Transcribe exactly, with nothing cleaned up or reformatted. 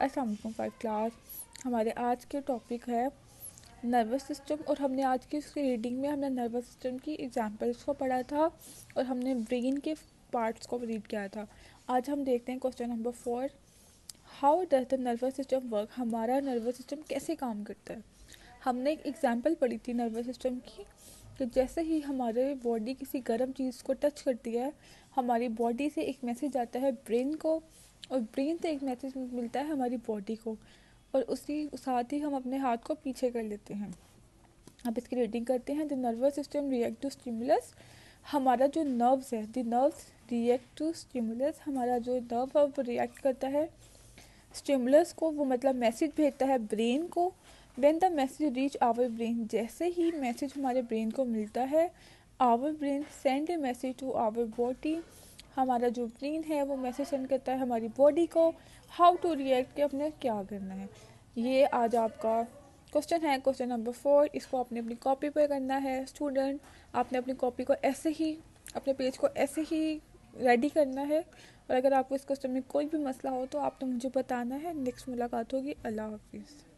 अस्सलाम वालेकुम five class. हमारे आज के टॉपिक है नर्वस सिस्टम और हमने आज की इसकी रीडिंग में हमने नर्वस सिस्टम की एग्जांपल्स को पढ़ा था और हमने ब्रेन के पार्ट्स को रीड किया था। आज हम देखते हैं question number four, how does the nervous system work. हमारा नर्वस सिस्टम कैसे काम करता है। हमने एक एग्जांपल पढ़ी थी नर्वस सिस्टम की कि जैसे ही हमारे बॉडी किसी गर्म चीज़ को टच करती है, हमारी बॉडी से एक मैसेज आता है ब्रेन को और ब्रेन से एक मैसेज मिलता है हमारी बॉडी को, और उसी साथ ही हम अपने हाथ को पीछे कर लेते हैं। अब इसकी रीडिंग करते हैं। The nervous system react to stimulus. हमारा जो नर्व्स है, the nerves react to stimulus. हमारा जो नर्व है वो रिएक्ट करता है स्टिमुलस को, वो मतलब मैसेज भेजता है ब्रेन को। When the message reach our brain, जैसे ही मैसेज हमारे ब्रेन को मिलता है, our brain send a message to our body. हमारा जो ब्रेन है वो मैसेज सेंड करता है हमारी बॉडी को हाउ टू रिएक्ट, कि अपने क्या करना है। ये आज आपका क्वेश्चन है, क्वेश्चन नंबर फोर। इसको आपने अपनी कॉपी पर करना है स्टूडेंट। आपने अपनी कॉपी को ऐसे ही, अपने पेज को ऐसे ही रेडी करना है। और अगर आपको इस क्वेश्चन में कोई भी मसला हो तो आपने मुझे बताना है। नेक्स्ट मुलाकात होगी। अल्लाह हाफिज़।